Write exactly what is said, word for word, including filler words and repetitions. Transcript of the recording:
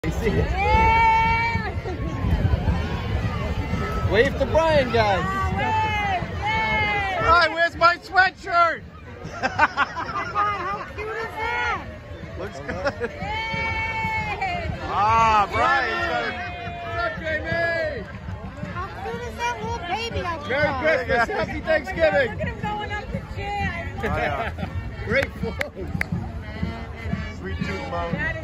Yeah. Wave to Brian, guys. Oh, wave, wave. All right, where's my sweatshirt? How cute is that? Looks good. Yay. Ah, Brian. What's up, Jamie? How cute is that little baby out there? Merry Christmas. Happy Thanksgiving. Look at him going up the chair. Oh, yeah. Great flow. Sweet tooth mom.